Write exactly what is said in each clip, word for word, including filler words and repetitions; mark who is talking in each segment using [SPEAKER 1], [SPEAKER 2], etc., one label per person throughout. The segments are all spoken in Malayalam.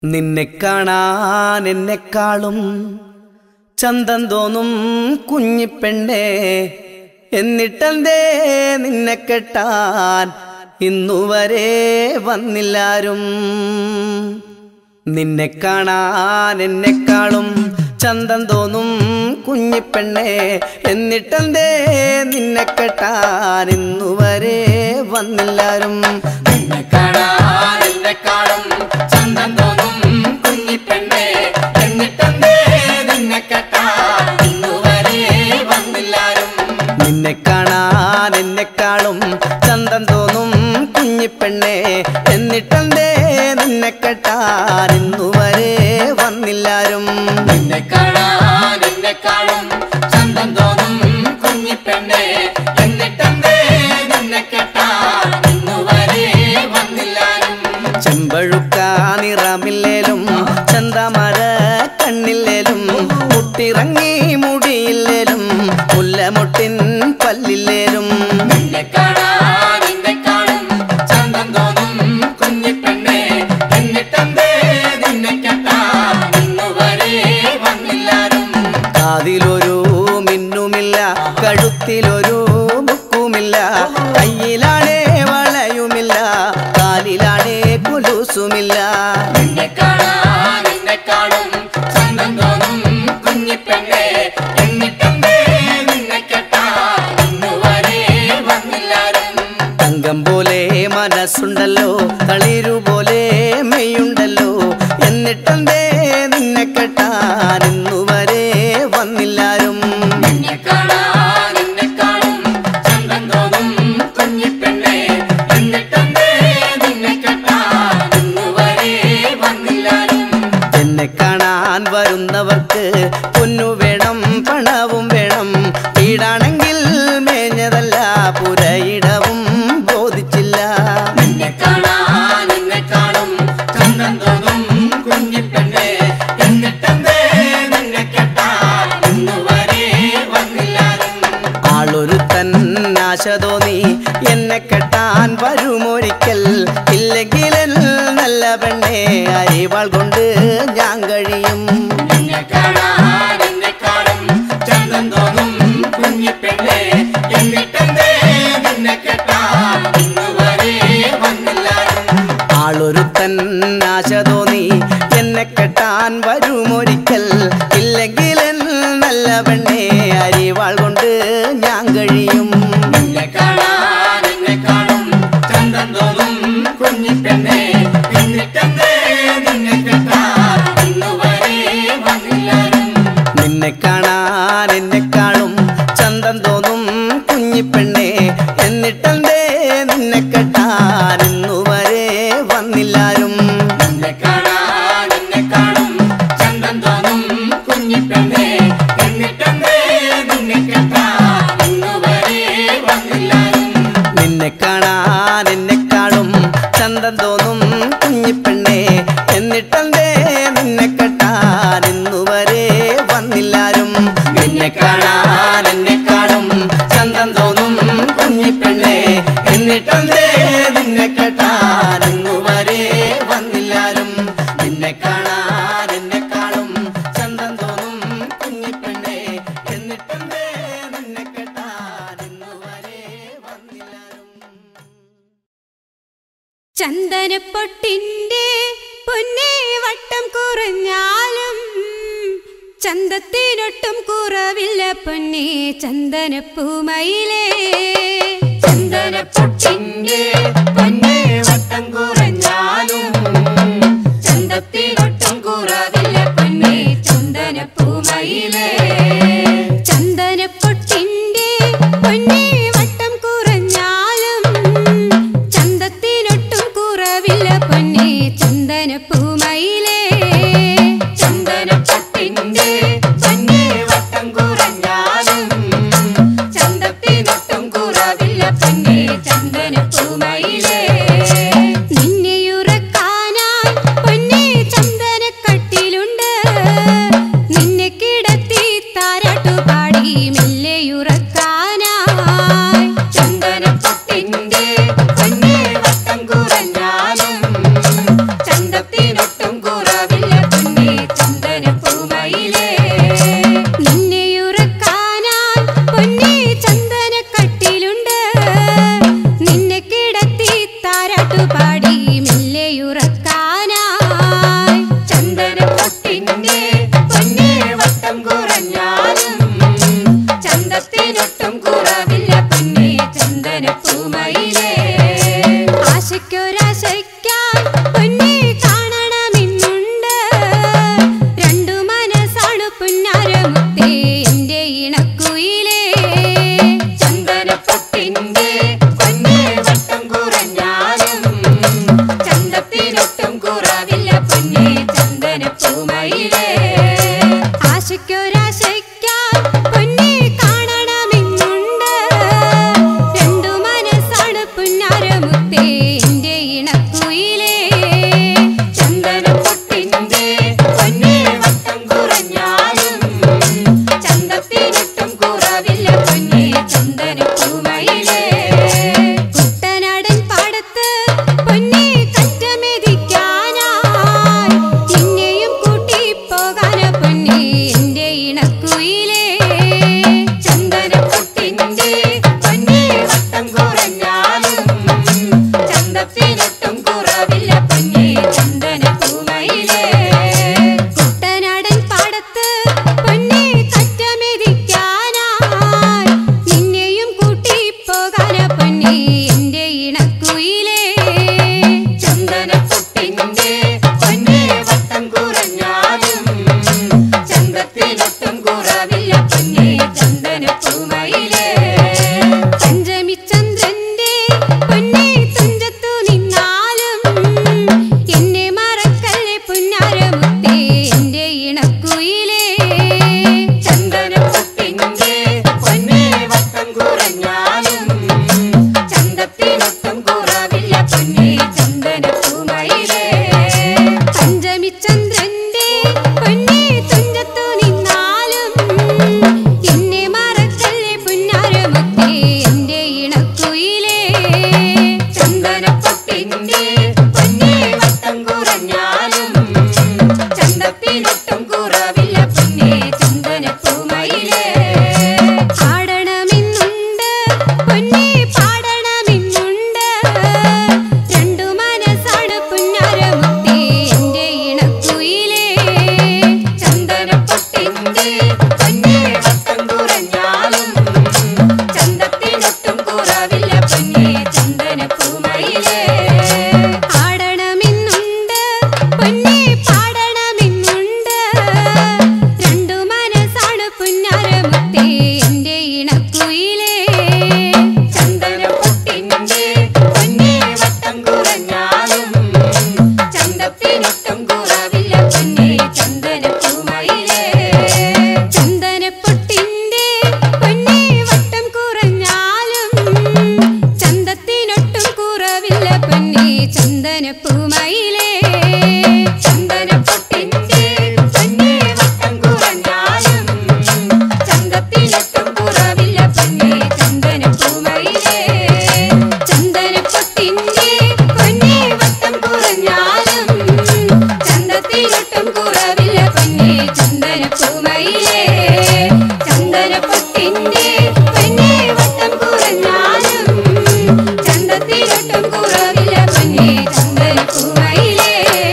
[SPEAKER 1] നിന്നെ കാണാൻ എന്നെക്കാളും ചന്തം തോന്നും കുഞ്ഞിപ്പെണ്ണേ, എന്നിട്ടെന്തേ നിന്നെ കെട്ടാൻ ഇന്നുവരെ വന്നില്ലാരും. നിന്നെ കാണാൻ എന്നെക്കാളും ചന്തം തോന്നും കുഞ്ഞിപ്പെണ്ണേ, എന്നിട്ടെന്തേ നിന്നെ കെട്ടാൻ ഇന്നുവരെ വന്നില്ലാരും.
[SPEAKER 2] നിന്നെ കാണാൻ എന്നെക്കാളും ചന്തം തോന്നും കുഞ്ഞിപ്പെണ്ണേ, എന്നിട്ടെന്തേ നിന്നെ കെട്ടാൻ ഇന്നുവരെ വന്നില്ലാരും.
[SPEAKER 1] നിന്നെ കാണാൻ എന്നെക്കാളും ചന്തം തോന്നും കുഞ്ഞിപ്പെണ്ണേ, എന്നിട്ടെന്തേ നിന്നെ കെട്ടാൻ ഇന്നുവരെ വന്നില്ലാരും.
[SPEAKER 2] നിന്നെ കാണാൻ എന്നെക്കാളും ചന്തം തോന്നും കുഞ്ഞിപ്പെണ്ണേ, എന്നിട്ടെന്തേ നിന്നെ കെട്ടാൻ ഇന്നുവരെ വന്നില്ലാരും.
[SPEAKER 1] ചെമ്പഴുക്ക നിറമില്ലേലും ചന്തമര കണ്ണില്ലേലും മുട്ടിറങ്ങി മുടിയില്ലേലും മുല്ലമുട്ടിൻ പല്ലില്ലേലും.
[SPEAKER 2] നിന്നെ കാണാൻ എന്നെക്കാളും ചന്തം തോന്നും കുഞ്ഞിപ്പെണ്ണേ, എന്നിട്ടെന്തേ നിന്നെ കെട്ടാൻ ഇന്നുവരെ വന്നില്ലാരും.
[SPEAKER 1] കാതിലൊരു മിന്നുമില്ല, കഴുത്തിലൊരു മുക്കുമില്ല, കയ്യിലാണേ വളയുമില്ല, കാലിലാണേ കുലുസുമില്ല.
[SPEAKER 2] നിന്നെ കാണാൻ എന്നെക്കാളും ചന്തം തോന്നും കുഞ്ഞിപ്പെണ്ണേ, എന്നിട്ടെന്തേ നിന്നെ കെട്ടാൻ ഇന്നുവരെ വന്നില്ലാരും.
[SPEAKER 1] തങ്കം പോലെ മനസ്സുണ്ടല്ലോ, തളിരുപോലെ മെയ്യുണ്ടല്ലോ, എന്നിട്ടെന്തേ നിന്നെ കെട്ടാൻ ഇന്നുവരെ വന്നില്ലാരും.
[SPEAKER 2] നിന്നെ കാണാൻ എന്നെക്കാളും ചന്തം തോന്നും കുഞ്ഞിപ്പെണ്ണേ, എന്നിട്ടെന്തേ നിന്നെ കെട്ടാൻ ഇന്നുവരെ വന്നില്ലാരും.
[SPEAKER 1] എന്നെ കാണാൻ വരുന്നവർക്ക് പൊന്നു വേണം, പണവും വേണം, വീടാണെങ്കിൽ മേഞ്ഞതല്ല, പുരയിടവും ബോധിച്ചില്ല.
[SPEAKER 2] നിന്നെ കാണാൻ എന്നെക്കാളും ചന്തം തോന്നും കുഞ്ഞിപ്പെണ്ണേ, എന്നിട്ടെന്തേ നിന്നെ കെട്ടാൻ ഇന്നുവരെ വന്നില്ലാരും.
[SPEAKER 1] ആളൊരുത്തൻ ആശ തോന്നി എന്നെ കെട്ടാൻ വരുമൊരിക്കൽ, ഇല്ലെങ്കിലെൻ നല്ല പെണ്ണെ അരിവാൾ കൊണ്ട് ഞാൻ കഴിയും.
[SPEAKER 2] നിന്നെ കാണാൻ എന്നെക്കാളും ചന്തം തോന്നും കുഞ്ഞിപ്പെണ്ണേ, എന്നിട്ടെന്തേ നിന്നെ കെട്ടാൻ ഇന്നുവരെ വന്നില്ലാരും.
[SPEAKER 1] ആളൊരുത്തൻ ആശ തോന്നി എന്നെ കെട്ടാൻ വരുമൊരിക്കൽ, ഇല്ലെങ്കിലെൻ നല്ല പെണ്ണെ അരിവാൾ കൊണ്ട് ഞാൻ കഴിയും.
[SPEAKER 2] നിന്നെ കാണാൻ എന്നെക്കാളും ചന്തം തോന്നും കുഞ്ഞിപ്പെണ്ണേ, എന്നിട്ടെന്തേ നിന്നെ കെട്ടാൻ ഇന്നുവരെ വന്നില്ലാരും.
[SPEAKER 1] നിന്നെ കാണാൻ എന്നെക്കാളും ചന്തം തോന്നും കുഞ്ഞിപ്പെണ്ണേ, എന്നിട്ടെന്തേ നിന്നെ കെട്ടാൻ ഇന്നുവരെ വന്നില്ലാരും.
[SPEAKER 2] നിന്നെ കാണാൻ എന്നെക്കാളും ചന്തം തോന്നും കുഞ്ഞിപ്പെണ്ണേ, എന്നിട്ടെന്തേ നിന്നെ കെട്ടാൻ ഇന്നുവരെ വന്നില്ലാരും.
[SPEAKER 1] നിന്നെ കാണാൻ എന്നെക്കാളും ചന്തം തോന്നും കുഞ്ഞിപ്പെണ്ണേ, എന്നിട്ടെന്തേ നിന്നെ കെട്ടാൻ ഇന്നുവരെ വന്നില്ലാരും. നിന്നെ കാണാൻ എന്നെക്കാളും ചന്തം തോന്നും കുഞ്ഞിപ്പെണ്ണേ, എന്നിട്ടെന്തേ നിന്നെ കെട്ടാൻ ഇന്നുവരെ വന്നില്ലാരും. നിന്നെ കാണാൻ എന്നെക്കാളും ചന്തം തോന്നും കുഞ്ഞിപ്പെണ്ണേ, എന്നിട്ടെന്തേ നിന്നെ കെട്ടാൻ ഇന്നുവരെ വന്നില്ലാരും.
[SPEAKER 3] ചന്ദനപ്പൊട്ടിന്റെ പൊന്നേ വട്ടം കുറഞ്ഞാലും ചന്തത്തിനൊട്ടും കുറവില്ല പൊന്നേ ചന്ദനപ്പൂമയിലേ. ചന്ദനപ്പൊട്ടിന്റെ പൊന്നേ വട്ടം കുറഞ്ഞാലും ചന്തത്തിനൊട്ടും കുറവില്ല പൊന്നേ ചന്ദനപ്പൂമയിലേ. ചന്ദനപ്പൊട്ടിന്റെ പൊന്നേ വട്ടം കുറഞ്ഞാലും ചന്തത്തിനൊട്ടും കുറവില്ല പൊന്നേ ചന്ദനപ്പൂമയിലേ. ചന്ദനപ്പൊട്ടിന്റെ പൊന്നേ വട്ടം കുറഞ്ഞാലും ചന്തത്തിനൊട്ടും കുറവില്ല പൊന്നേ ചന്ദനപ്പൂമയിലേ. നിന്നെയുറക്കാനായി പൊന്നേ ചന്ദനക്കട്ടിലുണ്ട്, നിന്നെ കിടത്തി താരാട്ടുപാടി മെല്ലെയുറക്കാനായി. ചന്ദനപ്പൊട്ടിന്റെ പൊന്നേ വട്ടം കുറഞ്ഞാലും ചന്തത്തിനൊട്ടും കുറവില്ല പൊന്നേ ചന്ദനപ്പൂമയിലേ. നിന്നെയുറക്കാനായി പൊന്നേ ചന്ദനക്കട്ടിലുണ്ട്, നിന്നെ കിടത്തി താരാട്ടുപാടി മെല്ലെയുറക്കാനായി. ചന്ദനപ്പൊട്ടിന്റെ പൊന്നേ വട്ടം കുറഞ്ഞാലും ചന്തത്തിനൊട്ടും കുറവില്ല പൊന്നേ ചന്ദനപ്പൂമയിലേ. ആശയ്ക്കൊരാശയ്ക്കായി പൊന്നേ കാണണമെന്നുണ്ട്, രണ്ടു മനസ്സാണ് പുന്നാരമുത്തേ എന്റെ ഇണക്കുയിലേ. ചന്ദനപ്പൊട്ടിന്റെ പൊന്നേ വട്ടം കുറഞ്ഞാലും ചന്തത്തിനൊട്ടും കുറവില്ല പൊന്നേ ചന്ദനപ്പൂമയിലേ. ആശയ്ക്കൊരാശയ്ക്കായി പൊന്നേ കാണണമെന്നുണ്ട്, രണ്ടു മനസ്സാണ് പുന്നാരമുത്തേ എന്റെ ഇണക്കുയിലേ. ചന്ദനപ്പൊട്ടിന്റെ പൊന്നേ വട്ടം കുറഞ്ഞാലും ചന്തത്തിനൊട്ടും കുറവില്ല പൊന്നേ ചന്ദനപ്പൂമയിലേ. കുട്ടനാടൻ പാടത്ത് പൊന്നേ കറ്റമെതിക്കാനായി നിന്നെയും കൂട്ടി പോകാന പൊന്നേ എന്റെ ഇണക്കുയിലേ. ചന്ദനപ്പൊട്ടിന്റെ പൊന്നേ വട്ടം കുറഞ്ഞാലും ചന്തത്തിനൊട്ടും കുറവില്ല പൊന്നേ ചന്ദനപ്പൂമയിലേ. കുട്ടനാടൻ പാടത്ത് പൊന്നേ കറ്റമെതിക്കാനായി നിന്നെയും കൂട്ടി പോകാന പൊന്നേ എന്റെ ഇണക്കുയിലേ. ചന്ദനപ്പൊട്ടിന്റെ പൊന്നേ വട്ടം കുറഞ്ഞാലും ചന്തത്തിനൊട്ടും കുറവില്ല പൊന്നേ ചന്ദനപ്പൂമയിലേ. പഞ്ചമിചന്ദ്രന്റെ പൊന്നേ തുഞ്ചത്തു നിന്നാലും എന്നെ മറക്കല്ലേ പുന്നാരമുത്തേ എന്റെ ഇണക്കുയിലേ. ചന്ദനപ്പൊട്ടിന്റെ പൊന്നേ വട്ടം കുറഞ്ഞാലും ചന്തത്തിനൊട്ടും കുറവില്ല പൊന്നേ ചന്ദനപ്പൂമയിലേ. പഞ്ചമിചന്ദ്രന്റെ പൊന്നേ തുഞ്ചത്തു നിന്നാലും എന്നെ മറക്കല്ലേ പുന്നാരമുത്തേ എന്റെ ഇണക്കുയിലേ. ചന്ദനപ്പൊട്ടിന്റെ പൊന്നേ വട്ടം കുറഞ്ഞാലും ചന്തത്തിനൊട്ടും കുറവില്ല പൊന്നേ ചന്ദനപ്പൂമയിലേ. പാടണമെന്നുണ്ട് പൊന്നേ പാടണമെന്നുണ്ട്, രണ്ടു മനസ്സാണ് പുന്നാരമുത്തേ എന്റെ ഇണക്കുയിലേ. ചന്ദനപ്പൊട്ടിന്റെ പൊന്നേ വട്ടം കുറഞ്ഞാലും ചന്തത്തിനൊട്ടും കുറവില്ല പൊന്നേ ചന്ദനപ്പൂമയിലേ. പാടണമെന്നുണ്ട് പൊന്നേ പാടണമെന്നുണ്ട്, രണ്ടു മനസ്സാണ് പുന്നാരമുത്തേ എന്റെ ഇണക്കുയിലേ. ചന്ദനപ്പൊട്ടിന്റെ പൊന്നേ വട്ടം കുറഞ്ഞാലും ചന്തത്തിനൊട്ടും കുറവില്ല പൊന്നേ ചന്ദനപ്പൂമയിലേ. ചന്ദനപ്പൊട്ടിന്റെ പൊന്നേ വട്ടം കുറഞ്ഞാലും ചന്തത്തിനൊട്ടും കുറവില്ല പൊന്നേ ചന്ദനപ്പൂമയിലേ. ചന്ദനപ്പൊട്ടിന്റെ പൊന്നേ വട്ടം കുറഞ്ഞാലും ചന്തത്തിനൊട്ടും കുറവില്ല പൊന്നേ ചന്ദനപ്പൂമയിലേ. ചന്ദനപ്പൊട്ടിന്റെ പൊന്നേ വട്ടം കുറഞ്ഞാലും ചന്തത്തിനൊട്ടും കുറവില്ല പൊന്നേ ചന്ദനപ്പൂമയിലേ. ചന്ദനപ്പൊട്ടിന്റെ പൊന്നേ വട്ടം കുറഞ്ഞാലും ചന്തത്തിനൊട്ടും കുറവില്ല പൊന്നേ ചന്ദനപ്പൂമയിലേ.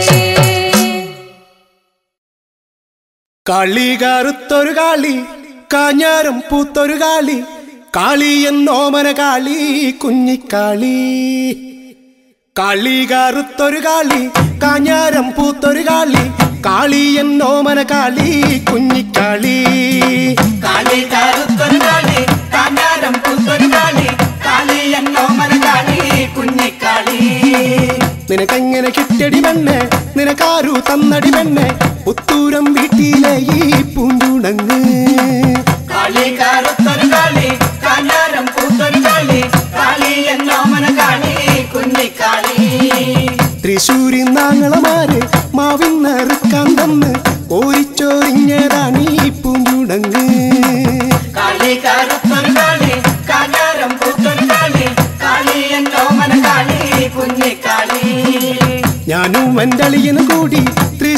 [SPEAKER 4] കാളി കറുത്തൊരു കാളി കാഞ്ഞാരം പൂത്തൊരു കാളി, കാളി എന്നോമന കാളി കുഞ്ഞിക്കാളി. കാളി കറുത്തൊരു കാളി കാഞ്ഞാരം പൂത്തൊരു കാളി, കാളി എന്നോമന കാളി കുഞ്ഞിക്കാളി.
[SPEAKER 1] കാളി കറുത്തൊരു കാളി കാഞ്ഞാരം പൂത്തൊരു കാളി, കാളി എന്നോമന കാളി കുഞ്ഞിക്കാളി.
[SPEAKER 4] നിനക്കെങ്ങനെ കിട്ടടി പെണ്ണെ, നിനക്കാരു തന്നടി പെണ്ണെ, പുത്തൂരം വീട്ടിലെ ഈ പൂന്തുണങ്ങ്.
[SPEAKER 1] കാളി കറുത്തൊരു കാളി കാഞ്ഞാരം പൂത്തൊരു കാളി, കാളി എന്നോമന കാളി കുഞ്ഞിക്കാളി.
[SPEAKER 4] തൃശ്ശൂരി നാങ്ങളമാര് മാവിന്നറുക്കാൻ തന്ന് ഓരിച്ചോറിഞ്ഞതാണ് ഈ പൂന്തുണങ്ങ്.
[SPEAKER 1] കാളി കറുത്തൊരു കാളി കാഞ്ഞാരം പൂത്തൊരു കാളി, കാളി എന്നോമന കാളി കുഞ്ഞിക്കാളി.
[SPEAKER 4] ഞാനും എൻ്റെ അളിയനും കൂടി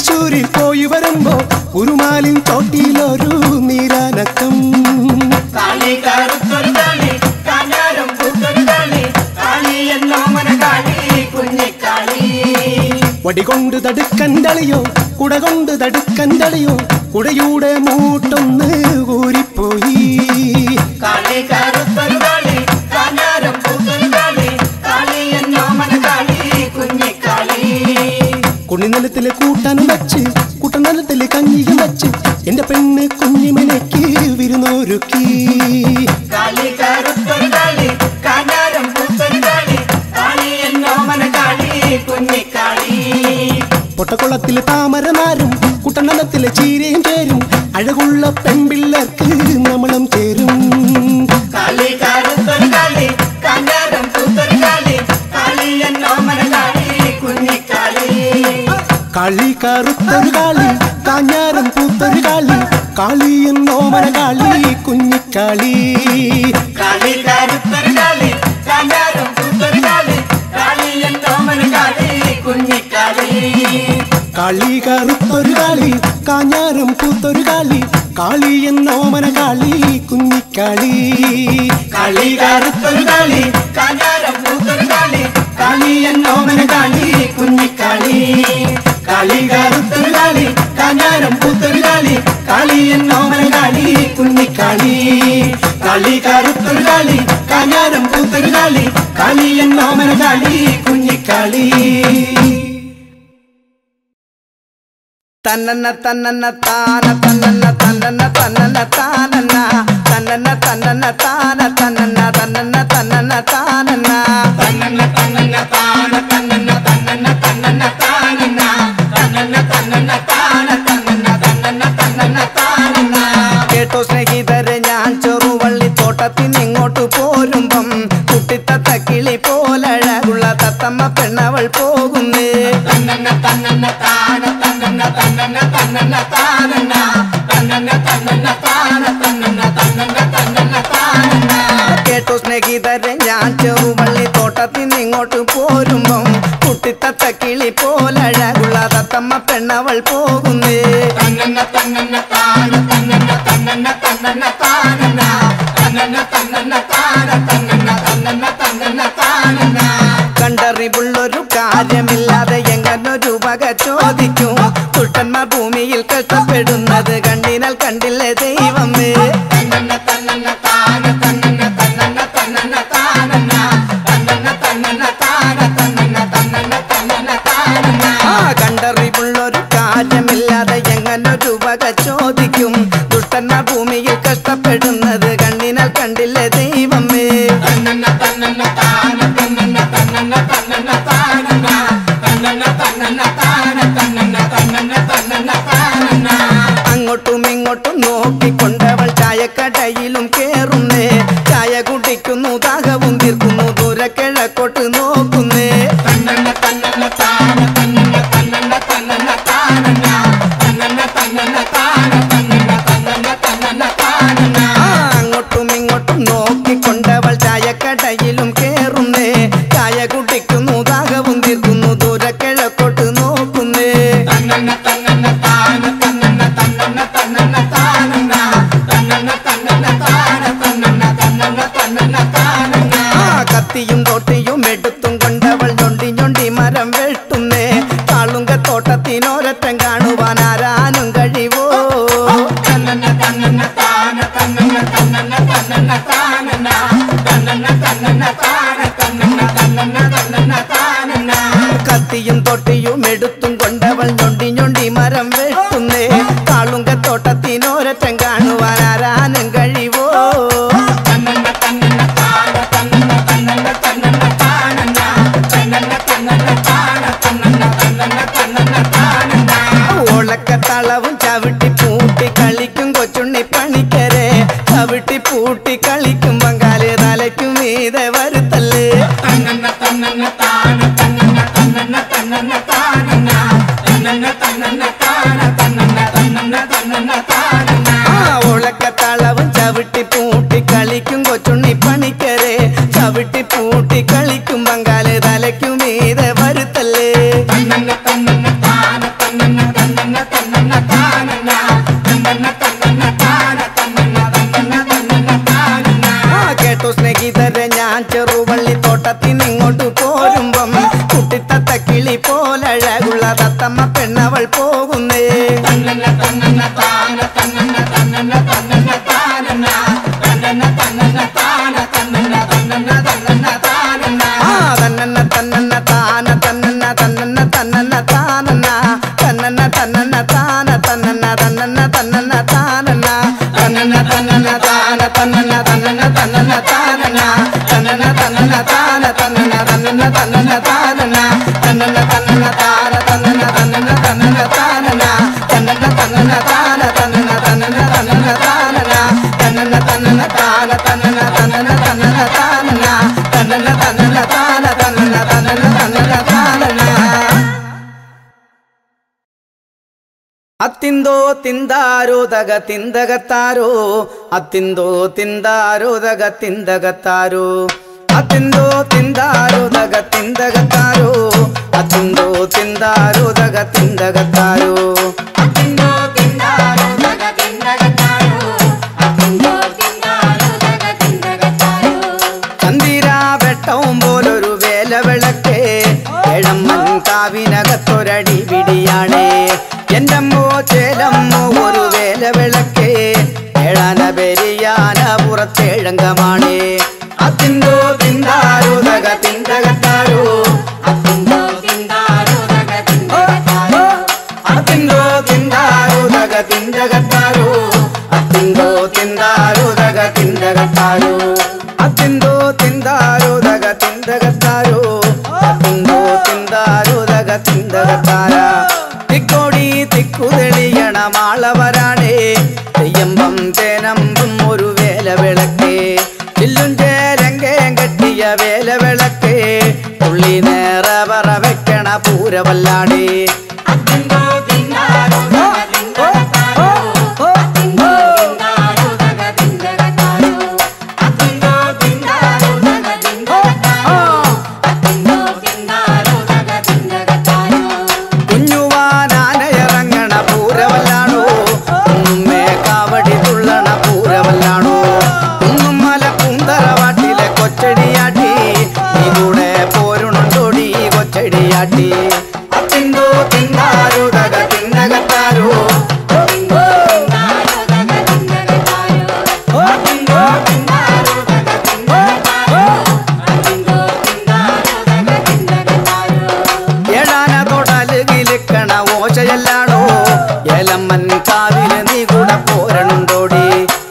[SPEAKER 4] തൃശ്ശൂരിൽ പോയി വരുമ്പോ ഉരുമാലിൻ തോട്ടിയിലൊരു നീരാനക്കം.
[SPEAKER 1] കാളി കറുത്തൊരു കാളി കാഞ്ഞാരം പൂത്തൊരു കാളി കാളി എന്നോമന കാളി കുഞ്ഞിക്കാളി.
[SPEAKER 4] വടികൊണ്ട് തടുക്കന്തളിയോ കുട കൊണ്ട് തടുക്കന്തളിയോ കുടയുടെ മൂട്ടൊന്ന് ഊരിപ്പോയി.
[SPEAKER 1] കാളി കറുത്തൊരു കാളി കാഞ്ഞാരം പൂത്തൊരു കാളി കാളി എന്നോമന കാളി കുഞ്ഞിക്കാളി.
[SPEAKER 4] കുണിനിലത്തിലെ കൂട്ടാനും വച്ച് കുട്ടനിലത്തിലെ കഞ്ഞിയും വച്ച് എന്റെ പെണ്ണ് കുഞ്ഞിമനയ്ക്ക് വിരുന്നൊരുക്കി.
[SPEAKER 1] കാളി കറുത്തൊരു കാളി കാഞ്ഞാരം പൂത്തൊരു കാളി കാളി എന്നോമന കാളി കുഞ്ഞിക്കാളി.
[SPEAKER 4] പൊട്ടക്കുളത്തിലെ താമരനാരും കുട്ടനലത്തിലെ ചീരയും ചേരും അഴകുള്ള പെൺപിള്ളേർക്ക് നമ്മളും ചേരും.
[SPEAKER 1] കാളി കറുത്തൊരു കാളി കാഞ്ഞാരം പൂത്തൊരു കാളി കാളി എന്നോമന കാളി കുഞ്ഞിക്കാളി.
[SPEAKER 4] കളി കറുത്തൊരു കാളി കാഞ്ഞാരം പൂത്തൊരു കാളി കാളി എന്നോമന കാളി കുഞ്ഞിക്കാളി.
[SPEAKER 1] കാളി കറുത്തൊരു കാളി കാഞ്ഞാരം പൂത്തൊരു കാളി കാളി എന്നോമന കാളി കുഞ്ഞിക്കാളി.
[SPEAKER 4] കളി കറുത്തൊരു കാളി കാഞ്ഞാരം പൂത്തൊരു കാളി കാളി എന്നോമന കാളി കുഞ്ഞിക്കാളി.
[SPEAKER 1] കാളി കറുത്തൊരു കാളി കാഞ്ഞാരം പൂത്തൊരു കാളി കാളി എന്നോമന കാളി കുഞ്ഞിക്കാളി. കാളി കറുത്തൊരു കാളി കാഞ്ഞാരം പൂത്തൊരു കാളി കാളി എന്നോമന കാളി കുഞ്ഞിക്കാളി. കാളി കറുത്തൊരു കാളി കാഞ്ഞാരം പൂത്തൊരു കാളി കാളി എന്നോമന കാളി കുഞ്ഞിക്കാളി.
[SPEAKER 5] തന്നന്ന തന്നന്ന താന തന്നന്ന തന്നന്ന തന്നന്ന താനന്ന തന്നന്ന തന്നന്ന താന തന്നന്ന തന്നന്ന തന്നന്ന താനന്ന
[SPEAKER 2] തന്നന്ന തന്നന്ന താന തന്നന്ന തന്നന്ന തന്നന്ന താനന്ന തന്നന്ന തന്നന്ന താന തന്നന്ന തന്നന്ന തന്നന്ന താനന്ന.
[SPEAKER 5] കേട്ടോ സ്നേഹിതരെ, ഞാൻ ചെറുവള്ളി തോട്ടത്തിന് ഇങ്ങോട്ട് പോരുമ്പം കുട്ടിത്തത്ത കിളി പോലഴകുള്ള തത്തമ്മ പെണ്ണവൾ പോകുന്നേ.
[SPEAKER 2] തന്നന്ന തന്നന്ന താന തന്നന്ന തന്നന്ന തന്നന്ന താനന്ന തന്നന്ന തന്നന്ന താന തന്നന്ന തന്നന്ന തന്നന്ന താനന്ന.
[SPEAKER 5] കേട്ടോ സ്നേഹിതരെ, ഞാൻ ചെറുവള്ളി തോട്ടത്തിന് ഇങ്ങോട്ട് പോരുമ്പം കുട്ടിത്തത്ത കിളി പോലഴകുള്ള തത്തമ്മ പെണ്ണവൾ പോകുന്നേ.
[SPEAKER 2] തന്നന്ന തന്നന്ന താന തന്നന്ന തന്നന്ന തന്നന്ന താനന്ന തന്നന്ന തന്നന്ന താന തന്നന്ന തന്നന്ന തന്നന്ന താനന്ന.
[SPEAKER 5] കണ്ടറിവുള്ളൊരു കാര്യമില്ലാതെ എങ്ങനൊരു വക ചോദിക്കും. കുട്ടന്മാർ ഭൂമിയിൽ കഷ്ടപ്പെടുന്നത് കണ്ടിനാൽ കണ്ടില്ലേ ദൈവമേ.
[SPEAKER 2] തന്നന്ന തന്നന്ന താന തന്നന്ന തന്നന്ന തന്നന്ന താനന്ന തന്നന്ന തന്നന്ന താന തന്നന്ന തന്നന്ന തന്നന്ന താനന്ന.
[SPEAKER 5] ആ കണ്ടറിവുള്ളൊരു കാര്യമില്ലാതെ എങ്ങനൊരു വക ചോദിക്കും. ദുഷ്ടന്മാർ ഭൂമിയിൽ കഷ്ടപ്പെടുന്നത് കണ്ടിനാൽ കണ്ടില്ലേ ദൈവമേ.
[SPEAKER 2] തന്നന്ന തന്നന്ന താന തന്നന്ന തന്നന്ന തന്നന്ന താനന്ന തന്നന്ന തന്നന്ന താന തന്നന്ന തന്നന്ന തന്നന്ന താനന്ന.
[SPEAKER 5] അങ്ങോട്ടും ഇങ്ങോട്ടും നോക്കിക്കൊണ്ടവൾ ചായക്കടയിലും കേറുന്നേ. ചായ കുടിക്കുന്നു, ദാഹവും തീർക്കുന്നു, ദൂരക്കിഴക്കോട്ട് നോക്കുന്നേ.
[SPEAKER 2] തന്നന്ന തന്നന്ന താന തന്നന്ന തന്നന്ന തന്നന്ന താനന്ന തന്നന്ന തന്നന്ന താന തന്നന്ന തന്നന്ന തന്നന്ന താനന്ന.
[SPEAKER 5] ആ അങ്ങോട്ടും ഇങ്ങോട്ടും നോക്കിക്കൊണ്ടവൾ ചായക്കടയിലും കേറുന്നേ. ചായ കുടിക്കുന്നു, ദാഹവും തീർക്കുന്നു, ദൂരക്കിഴക്കോട്ട് നോക്കുന്നേ.
[SPEAKER 2] തന്നന്ന തന്നന്ന താന തന്നന്ന തന്നന്ന തന്നന്ന താനന്ന തന്നന്ന തന്നന്ന താന തന്നന്ന തന്നന്ന തന്നന്ന താനന്ന.
[SPEAKER 5] ആ കത്തിയും തോട്ടിയും എടുത്തും കൊണ്ടവൾ ഞൊണ്ടി ഞൊണ്ടി മരം വെട്ടുന്നേ. കാളുങ്ക തോട്ടത്തിനോരറ്റം കാണുവാൻ ആരാനും കഴിവോ.
[SPEAKER 2] തന്നന്ന തന്നന്ന താന തന്നന്ന തന്നന്ന തന്നന്ന താനന്ന തന്നന്ന തന്നന്ന താന തന്നന്ന തന്നന്ന തന്നന്ന താനന്ന.
[SPEAKER 5] കത്തിയും തോട്ടിയും എടുത്തും കൊണ്ടവൾ ഞൊണ്ടി ഞൊണ്ടി മരം വെട്ടുന്നേ. കാളുങ്ക തോട്ടത്തിനോരറ്റം കാണുവാൻ ആരാനും കഴിവോ.
[SPEAKER 2] തന്നന്ന തന്നന്ന താന തന്നന്ന തന്നന്ന തന്നന്ന താനന്ന തന്നന്ന തന്നന്ന താന തന്നന്ന തന്നന്ന തന്നന്ന താനന്ന.
[SPEAKER 5] ഓളക്കത്തളവും ചവിട്ടി പൂട്ടി കളിക്കും കൊച്ചുണ്ണി പണിക്കരെ. ചവിട്ടി പൂട്ടി കളിക്കും ബംഗാളി തലയ്ക്കും മീതെ വരുത്തല്ലേ.
[SPEAKER 2] തന്നന്ന തന്നന്ന താന തന്നന്ന തന്നന്ന തന്നന്ന താനന്ന തന്നന്ന തന്നന്ന താന തന്നന്ന തന്നന്ന തന്നന്ന താനന്ന.
[SPEAKER 5] ആ ഓളക്കത്തളവും ചവിട്ടി പൂട്ടി കളിക്കും കൊച്ചുണ്ണി പണിക്കരെ. ചവിട്ടി പൂട്ടി കളിക്കും ബംഗാളി തലയ്ക്കും മീതെ വരുത്തല്ലേ.
[SPEAKER 2] തന്നന്ന തന്നന്ന താന തന്നന്ന തന്നന്ന തന്നന്ന താനന്ന തന്നന്ന തന്നന്ന താന തന്നന്ന തന്നന്ന തന്നന്ന താനന്ന.
[SPEAKER 5] കേട്ടു സ്നേഹിതരെ, ഞാൻ ചെറുവള്ളിത്തോട്ടത്തിനിങ്ങോട്ട് പോരുമ്പം കുട്ടിത്തത്ത കിളി പോലഴകുള്ള തത്തമ്മ പെണ്ണവൾ പോകുന്നേ.
[SPEAKER 2] തന്നന്ന തന്നന്ന താന തന്നന്ന തന്നന്ന തന്നന്ന താനന്ന തന്നന്ന തന്നന്ന താന തന്നന്ന തന്നന്ന തന്നന്ന താനന്ന.
[SPEAKER 5] ആ തന്നന്ന തന്നന്ന താന തന്നന്ന തന്നന്ന തന്നന്ന താനന്ന തന്നന്ന തന്നന്ന താന തന്നന്ന തന്നന്ന തന്നന്ന താനന്ന തന്നന്ന തന്നന്ന താന തന്നന്ന തന്നന്ന തന്നന്ന താനന്ന തന്നന്ന തന്നന്ന താന തന്നന്ന തന്നന്ന തന്നന്ന താനന്ന തന്നന്ന തന്നന്ന താന തന്നന്ന തന്നന്ന തന്നന്ന താനന്ന തന്നന്ന തന്നന്ന താന തന്നന്ന തന്നന്ന തന്നന്ന താനന്ന തന്നന്ന തന്നന്ന താന തന്നന്ന തന്നന്ന തന്നന്ന താനന്ന തന്നന്ന തന്നന്ന താന തന്നന്ന തന്നന്ന തന്നന്ന താനന്ന. അത്തിന്തോ തിന്താരോ തക തിന്തകത്താരോ അത്തിന്തോ തിന്താരോ തക തിന്തകത്താരോ അത്തിന്തോ തിന്താരോ തക തിന്തകത്താരോ അത്തിന്തോ തിന്താരോ തക തിന്തകത്താരോ
[SPEAKER 3] അത്തിന്തോ തിന്താരോ തക തിന്തകത്താരോ അത്തിന്തോ തിന്താരോ തക തിന്തകത്താരോ.
[SPEAKER 5] ചന്ദിര വെട്ടവും പോലൊരു വേലവിളക്കേ എഴമ്മൻ കാവിനകത്തൊരടി പിടിയാണേ. എന്റമ്മോ ചേലമ്മോ ഒരു വേലവിളക്കേ ഏഴാന പെരിയാന പുറത്തേഴങ്കമാണേ. അത്തിന്തോ തിന്താരോ തക തിന്തകത്താരോ
[SPEAKER 3] അത്തിന്തോ തിന്താരോ തക തിന്തകത്താരോ
[SPEAKER 5] അത്തിന്തോ തിന്താരോ തക തിന്തകത്താരോ അത്തിന്തോ തിന്താരോ തക തിന്തകത്താരോ അത്തിന്തോ തിന്താരോ തക തിന്തകത്താരോ അത്തിന്തോ തിന്താരോ തക തിന്തകത്താര. തിക്കോടി തിക്കു തെളിയണ മാളവരാണേ തെയ്യമ്പം തേനമ്പും ഒരു വേലവിളക്കേ ചില്ലും ചേരങ്കേം കെട്ടിയ വേലവിളക്കേ തുള്ളി നേറ പറ വെക്കണ പൂരവല്ലാടേ.
[SPEAKER 3] അത്തിന്തോ തിന്താരോ തക തിന്തകത്താരോ അത്തിന്തോ തിന്താരോ തക തിന്തകത്താരോ അത്തിന്തോ തിന്താരോ തക തിന്തകത്താരോ അത്തിന്തോ തിന്താരോ തക തിന്തകത്താരോ.
[SPEAKER 5] കുഞ്ഞുവാനാനയിറങ്ങണ പൂരവല്ലാണോ ഉമ്മേ കാവടി തുള്ളണ പൂരവല്ലാണോ ഉമ്മും മല പൂന്തറവാട്ടിലെ കൊച്ചടിയാട്ടി നീ കൂടെ പോരുണുണ്ടോടി കൊച്ചടിയാട്ടി. അത്തിന്തോ തിന്താരോ തക തിന്തകത്താരോ
[SPEAKER 3] അത്തിന്തോ തിന്താരോ തക തിന്തകത്താരോ അത്തിന്തോ തിന്താരോ തക തിന്തകത്താരോ അത്തിന്തോ തിന്താരോ തക തിന്തകത്താരോ.
[SPEAKER 5] ഏഴാന തൊടല് കിലിക്കണ ഓശയല്ലാണോ ഏലമ്മൻ കാവില് നീ കൂടെ പോരണുണ്ടോടി.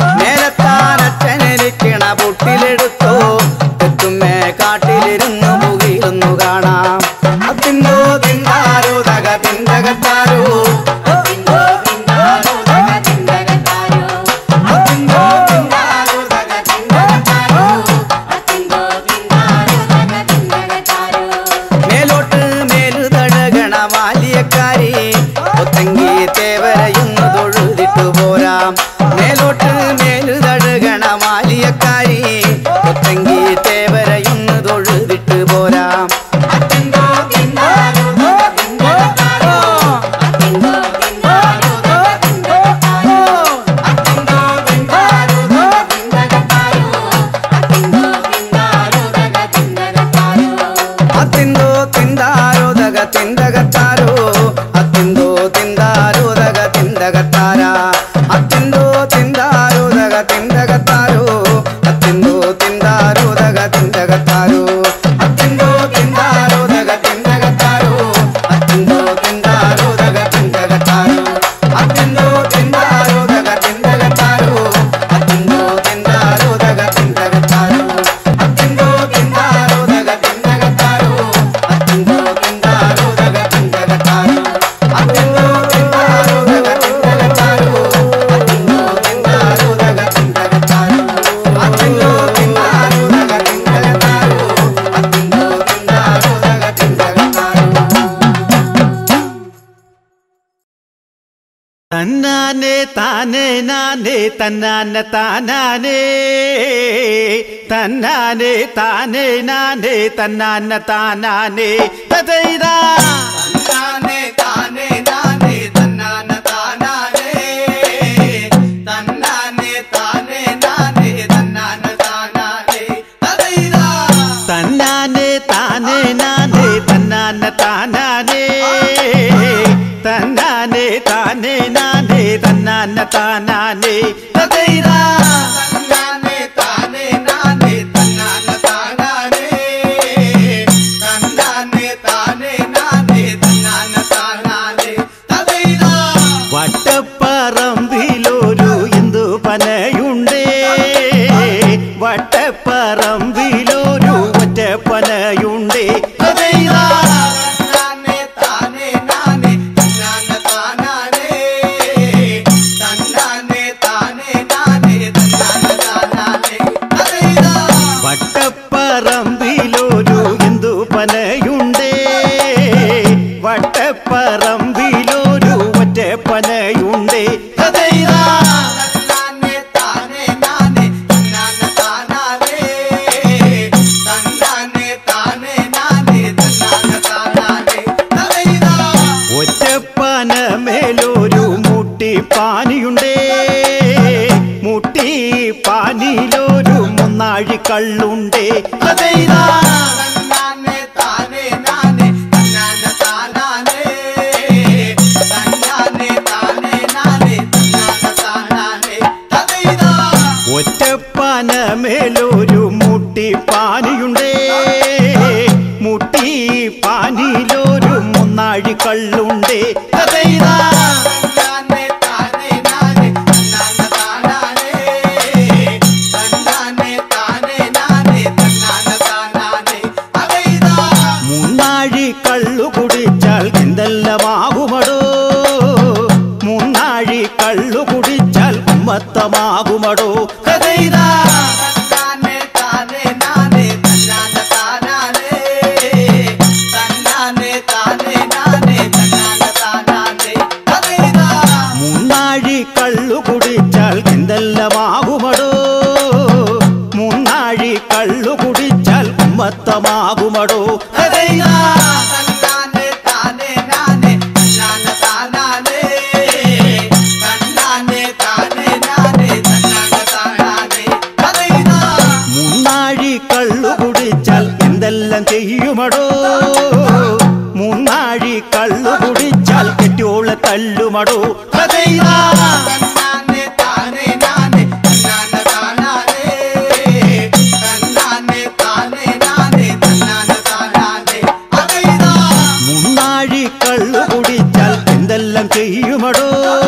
[SPEAKER 5] മേലത്താനച്ഛനിരിക്കണ പുട്ടിലെടുത്തോ തെറ്റുമ്മേ കാട്ടിലിരുന്നു പുകിലൊന്നു കാണാം. അത്തിന്തോ തിന്താരോ തക തിന്തകത്താരോ
[SPEAKER 3] അത്തിന്തോ തിന്താരോ തക തിന്തകത്താരോ
[SPEAKER 5] അത്തിന്തോ തിന്താരോ തക തിന്തകത്താരോ
[SPEAKER 3] അത്തിന്തോ തിന്താരോ തക തിന്തകത്താരോ.
[SPEAKER 5] മേലോട്ട് മേലുതഴകണ വാലിയക്കാരി ഒത്തങ്കി തേവരയുന്നു തൊഴുതിട്ടു പോരാം. മേലോട്ട് മേലുതഴകണ വാലിയക്കാരി ഒത്തങ്കി തേവരയുന്നു തൊഴുതിട്ടു പോരാം.
[SPEAKER 3] അത്തിന്തോ തിന്താരോ തക തിന്തകത്താരോ അത്തിന്തോ തിന്താരോ തക തിന്തകത്താരോ അത്തിന്തോ തിന്താരോ തക തിന്തകത്താരോ അത്തിന്തോ തിന്താരോ തക തിന്തകത്താരോ.
[SPEAKER 5] അത്തിന്തോ തിന്താരോ തക തിന്തകത്താരോ അത്തിന്തോ തിന്താരോ തക തിന്തകത്താര അത്തിന്തോ തിന്താരോ തക തിന്തകത്താരോ അത്തിന്തോ തിന്താരോ തക തിന്തകത്താരോ അത്തിന്തോ തിന്താരോ തക തിന്തകത്താരോ അത്തിന്തോ തിന്താരോ തക തിന്തകത്താരോ അത്തിന്തോ തിന്താരോ തക തിന്തകത്താരോ അത്തിന്തോ തിന്താരോ തക തിന്തകത്താരോ അത്തിന്തോ തിന്താരോ തക തിന്തകത്താരോ അത്തിന്തോ തിന്താരോ തക തിന്തകത്താരോ അത്തിന്തോ തിന്താരോ തക തിന്തകത്താരോ അത്തിന്തോ തിന്താരോ തക തിന്തകത്താരോ അത്തിന്തോ തിന്താരോ തക തിന്തകത്താരോ അത്തിന്തോ തിന്താരോ തക തിന്തകത്താരോ.
[SPEAKER 4] തന്നാനെ താനേ നാനേ തന്നാന താനാനേ തന്നാനെ താനേ നാനേ തന്നാന താനാനേ തതൈരാ
[SPEAKER 5] താനേ താനേ നാനേ തന്നാന
[SPEAKER 4] തന്നാനെ താനേ നാനേ തന്നാന താനാനേ തതൈതാ
[SPEAKER 2] തന്നാനെ താനേ നാനേ തന്നാന താനാനേ തന്നാനെ താനേ നാനേ തന്നാന താനാനേ തതൈതാ
[SPEAKER 4] വട്ടപ്പറമ്പിലൊരു ഇന്ദു പനയുണ്ടേ വട്ടപ്പറമ്പിലൊരു ഒറ്റപ്പനയുണ്ടേ തതൈതാ
[SPEAKER 2] തന്നാനെ താനേ നാനേ തന്നാന താനാനേ തന്നാനെ താനേ നാനേ തന്നാന താനാനേ തതൈതാ
[SPEAKER 4] വട്ടപ്പറമ്പിലൊരു ഇന്ദു പനയുണ്ടേ വട്ടപ്പറമ്പിലൊരു ഒറ്റപ്പനയുണ്ടേ തതൈതാ
[SPEAKER 2] തന്നാനെ താനേ നാനേ തന്നാന താനാനേ തന്നാനെ താനേ നാനേ തന്നാന താനാനേ തതൈതാ
[SPEAKER 4] ഒറ്റപ്പന മേലൊരു മുട്ടിപ്പാനിയുണ്ടേ മുട്ടിപ്പാനിയിലൊരു മുന്നാഴി കള്ളുണ്ടേ തതൈതാ
[SPEAKER 2] തന്നാനെ താനേ നാനേ തന്നാന താനാനേ തന്നാനെ താനേ നാനേ തന്നാന താനാനേ തതൈതാ
[SPEAKER 4] ഒറ്റപ്പന മേലൊരു മുട്ടിപ്പാനിയുണ്ടേ മുട്ടിപ്പാനിയിലൊരു മുന്നാഴി കള്ളുണ്ടേ തതൈതാ
[SPEAKER 2] തന്നാനെ താനേ നാനേ തന്നാന താനാനേ തന്നാനെ താനേ നാനേ തന്നാന താനാനേ തതൈതാ
[SPEAKER 4] മുന്നാഴി കള്ളു കുടിച്ചാൽ എന്തെല്ലാമാകുമടോ മുന്നാഴി കള്ളു കുടിച്ചാൽ ഉമ്മത്തമാകുമടോ തതൈതാ
[SPEAKER 2] തന്നാനെ താനേ നാനേ തന്നാന താനാനേ തന്നാനെ താനേ നാനേ തന്നാന താനാനേ തതൈതാ
[SPEAKER 4] മുന്നാഴി കള്ളു കുടിച്ചാൽ എന്തെല്ലാമാകുമടോ മുന്നാഴി കള്ളു കുടിച്ചാൽ ഉമ്മത്തമാകുമടോ തതൈതാ
[SPEAKER 2] തന്നാനെ താനേ നാനേ തന്നാന താനാനേ തന്നാനെ താനേ നാനേ തന്നാന താനാനേ തതൈതാ
[SPEAKER 4] മുന്നാഴി കള്ളു കുടിച്ചാൽ എന്തെല്ലാം ചെയ്യുമടോ മുന്നാഴി കള്ളു കുടിച്ചാൽ കെട്ടിയോളെ തല്ലുമടോ തതൈതാ
[SPEAKER 2] തന്നാനെ താനേ നാനേ തന്നാന താനാനേ തന്നാനെ താനേ നാനേ തന്നാന താനാനേ തതൈതാ
[SPEAKER 4] മുന്നാഴി കള്ളു കുടിച്ചാൽ എന്തെല്ലാം ചെയ്യുമടോ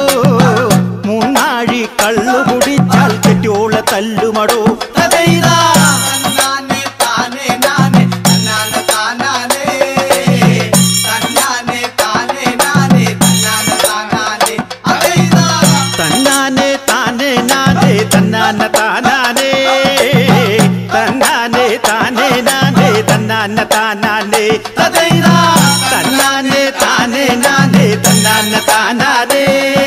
[SPEAKER 4] മുന്നാഴി കള്ളു കുടിച്ചാൽ കെട്ടിയോളെ തല്ലുമടോ തതൈതാ
[SPEAKER 2] തന്നാനെ താനേ നാനേ തന്നാന താനാനേ തന്നാനെ താനേ നാനേ തന്നാന താനാനേ തതൈതാ
[SPEAKER 4] തന്നാനെ താനേ നാനേ തന്നാന താനാനേ തന്നാനെ താനേ നാനേ തന്നാന താനാനേ തതൈതാ തന്നാനെ താനേ നാനേ തന്നാന താനാനേ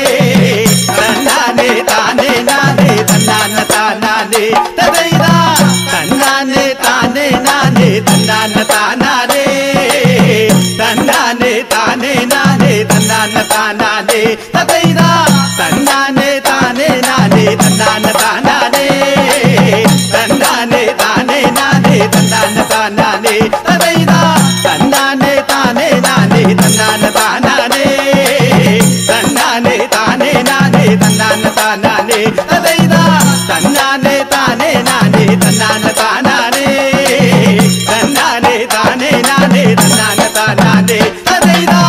[SPEAKER 4] തന്നാനെ താനേ നാനേ തന്നാന താനാനേ തതൈതാ തന്നാനെ താനേ നാനേ തന്നാന താനാനേ തന്നാനെ താനേ നാനേ തന്നാന താനാനേ തതൈതാ തന്നാനെ താനേ നാനേ തന്നാന താനാനേ തന്നാനെ താനേ നാനേ തന്നാന താനാനേ തതൈതാ തന്നാനെ താനേ നാനേ തന്നാന താനാനേ തന്നാനെ താനേ നാനേ തന്നാന താനാനേ തതൈതാ തന്നാനെ താനേ നാനേ തന്നാന താനാനേ തന്നാനെ താനേ നാനേ തന്നാന താനാനേ തതൈതാ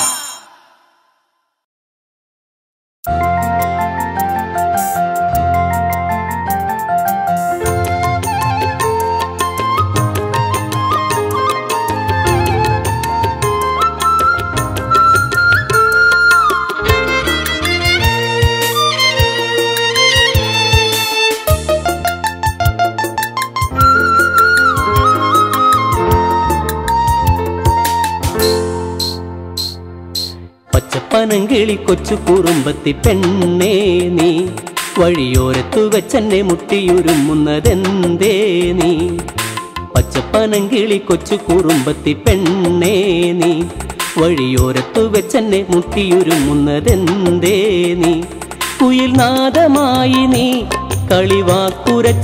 [SPEAKER 6] പച്ചപ്പനങ്കിളി കൊച്ചു കുറുമ്പത്തി പെണ്ണേ നീ വഴിയോരത്തു വെച്ചെന്നെ മുട്ടിയുരുമുന്നതെന്തേ നീ പച്ചപ്പനങ്കിളി കൊച്ചു കുറുമ്പത്തി പെണ്ണേ നീ വഴിയോരത്തു വെച്ചെന്നെ മുട്ടിയുരുമുന്നതെന്തേ നീ കുയിൽ നാദമായി നീ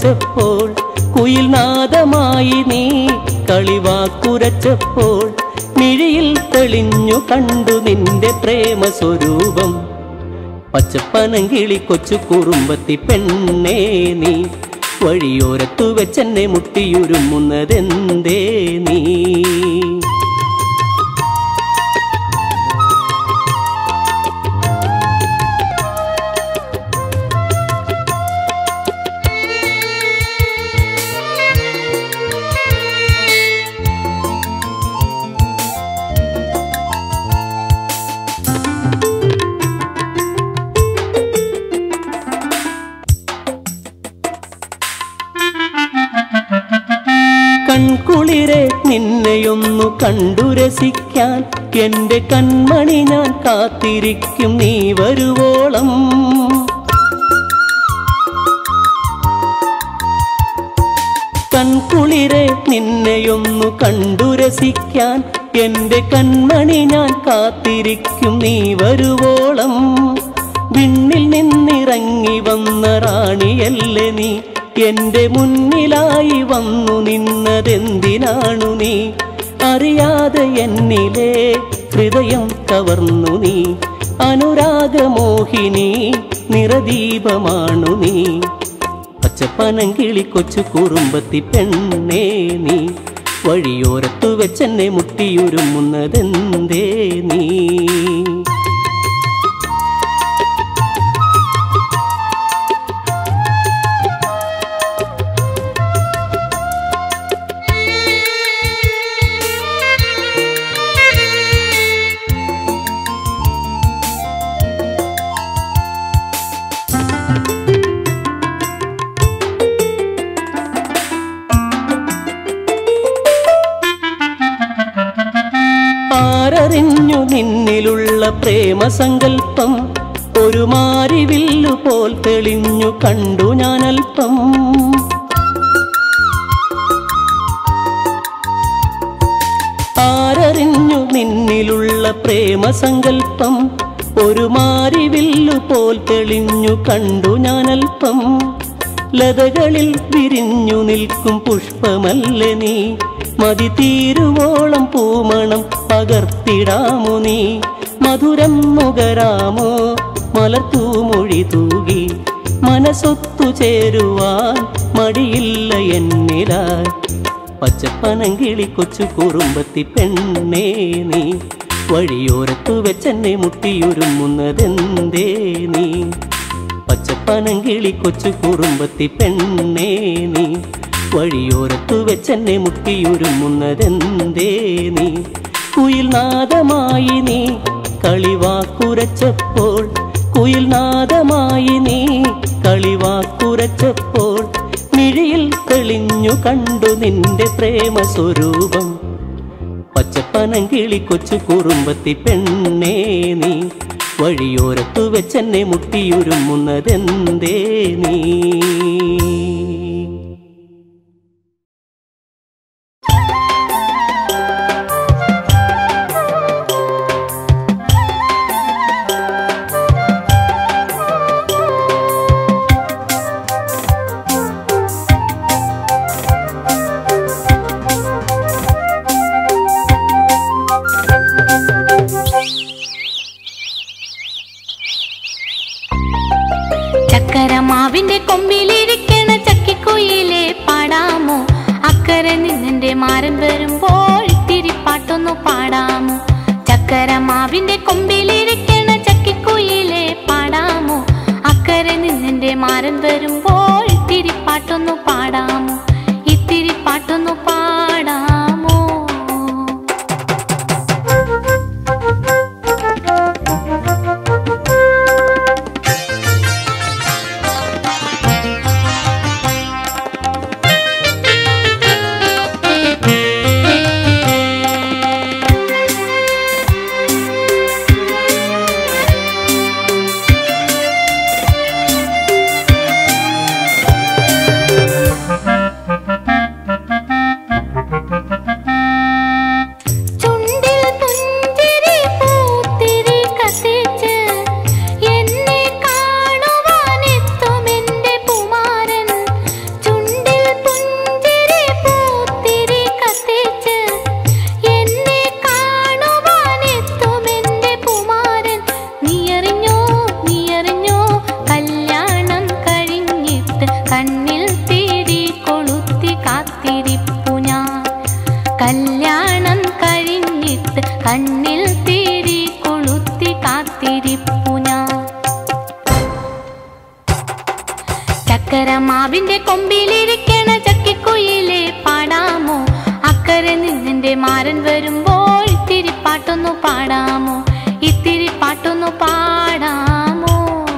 [SPEAKER 6] കളിവാക്കുരച്ചപ്പോൾ കുയിൽ നാദമായി നീ കളിവാക്കുരച്ചപ്പോൾ മിഴിയിൽ തെളിഞ്ഞു കണ്ടു നിന്റെ പ്രേമ സ്വരൂപം. പച്ചപ്പനങ്കിളി കൊച്ചു കുറുമ്പത്തി പെണ്ണേ നീ വഴിയോരത്തു വെച്ചെന്നെ മുട്ടിയുരുമുന്നതെന്തേ നീ? കൺകുളിരെ നിന്നെയൊന്നു കണ്ടു രസിക്കാൻ എന്റെ കൺമണി ഞാൻ കാത്തിരിക്കും നീ വരുവോളം. കൺകുളിരെ നിന്നെയൊന്നു കണ്ടു രസിക്കാൻ എന്റെ കൺമണി ഞാൻ കാത്തിരിക്കും നീ വരുവോളം. വിണ്ണിൽ നിന്നിറങ്ങി വന്ന റാണിയല്ലേ നീ എന്റെ മുന്നിലായി വന്നു നിന്നതെന്തിനാണു നീ? അറിയാതെ എന്നിലെ ഹൃദയം കവർന്നു നീ അനുരാഗമോഹിനി നിറദീപമാണു നീ. പച്ചപ്പനങ്കിളി കൊച്ചു കുറുമ്പത്തി പെണ്ണേ നീ വഴിയോരത്തു വെച്ചെന്നെ മുട്ടിയുരുമുന്നതെന്തേ നീ? ആരറിഞ്ഞു നിന്നിലുള്ള പ്രേമസങ്കൽപ്പം ഒരു മാരിവില്ലു പോൽ തെളിഞ്ഞു കണ്ടു ഞാനൽപ്പം. ആരറിഞ്ഞു നിന്നിലുള്ള പ്രേമസങ്കൽപ്പം ഒരു മാരിവില്ലു പോൽ തെളിഞ്ഞു കണ്ടു ഞാനൽപ്പം. ലതകളിൽ വിരിഞ്ഞു നിൽക്കും പുഷ്പമല്ലേ നീ മതി തീരുവോളം പൂമണം പകർത്തിടാമോ നീ? മധുരം നുകരാമോ മലർത്തൂമൊഴി തൂകി മനസ്സൊത്തു ചേരുവാൻ മടിയില്ല എന്നിലായി. പച്ചപ്പനങ്കിളി കൊച്ചു കുറുമ്പത്തി പെണ്ണേ നീ വഴിയോരത്തു വെച്ചെന്നെ മുട്ടിയുരുമുന്നതെന്തേ നീ? പച്ചപ്പനങ്കിളി കൊച്ചു കുറുമ്പത്തി പെണ്ണേ നീ വഴിയോരത്തു വെച്ചെന്നെ മുട്ടിയുരുമുന്നതെന്തേ നീ? കുയിൽ നാദമായി നീ കളിവാക്കുരച്ചപ്പോൾ കുയിൽ നാദമായി നീ കളിവാക്കുരച്ചപ്പോൾ മിഴിയിൽ തെളിഞ്ഞു കണ്ടു നിന്റെ പ്രേമ സ്വരൂപം. പച്ചപ്പനങ്കിളി കൊച്ചു കുറുമ്പത്തി പെണ്ണേ നീ വഴിയോരത്തു വെച്ചെന്നെ മുട്ടിയുരുമുന്നതെന്തേ നീ?
[SPEAKER 3] ചക്കരമാവിന്റെ കൊമ്പിലിരിക്കണ ചക്കിക്കുയിലെ പാടാമോ? അക്കരെ നിന്നെ മാരൻ വരുമ്പോൾ ഇത്തിരി പാട്ടൊന്നു പാടാമോ? ചക്കരമാവിന്റെ കൊമ്പിലിരിക്കണ ചക്കിക്കുയിലെ പാടാമോ? അക്കരെ നിന്നെ മാരൻ വരുമ്പോൾ ഇത്തിരി പാട്ടൊന്നു പാടാമോ? ഇത്തിരി പാട്ടൊന്നു പാടാമോ? ചക്കരമാവിന്റെ കൊമ്പിലിരിക്കണ ചക്കിക്കുയിലെ പാടാമോ അക്കരെ നിന്നെന്റെ മാരൻ വരുമ്പോൾ ഇത്തിരി പാട്ടൊന്നു പാടാമോ ഇത്തിരി പാട്ടൊന്നു പാടാമോ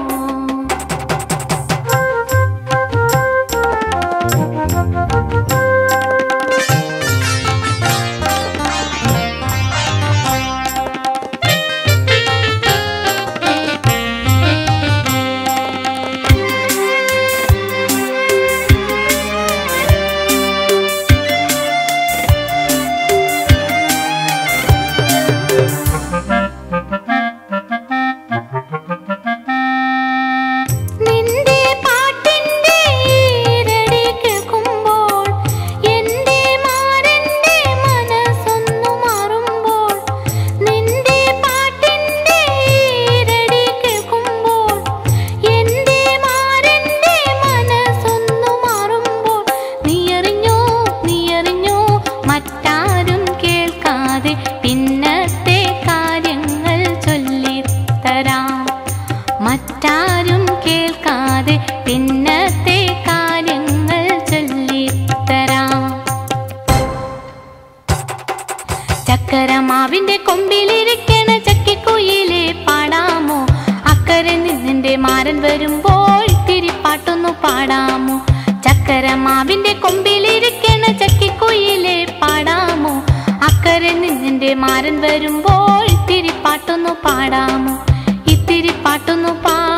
[SPEAKER 3] മറ്റാരും കേൾക്കാതെ പിന്നത്തെ കാര്യങ്ങൾ ചൊല്ലിത്തരാം ചക്കരമാവിന്റെ കൊമ്പിലിരിക്കണ ചക്കിക്കുയിലെ പാടാമോ അക്കരെ നിന്നെന്റെ മാരൻ വരുമ്പോൾ ഇത്തിരി പാട്ടൊന്നു പാടാമോ ചക്കരമാവിന്റെ കൊമ്പിലിരിക്കണ ചക്കിക്കുയിലെ പാടാമോ അക്കരെ നിന്നെന്റെ മാരൻ വരുമ്പോൾ ഇത്തിരി പാട്ടൊന്നു പാടാമോ ഇത്തിരി പാട്ടൊന്നു പാ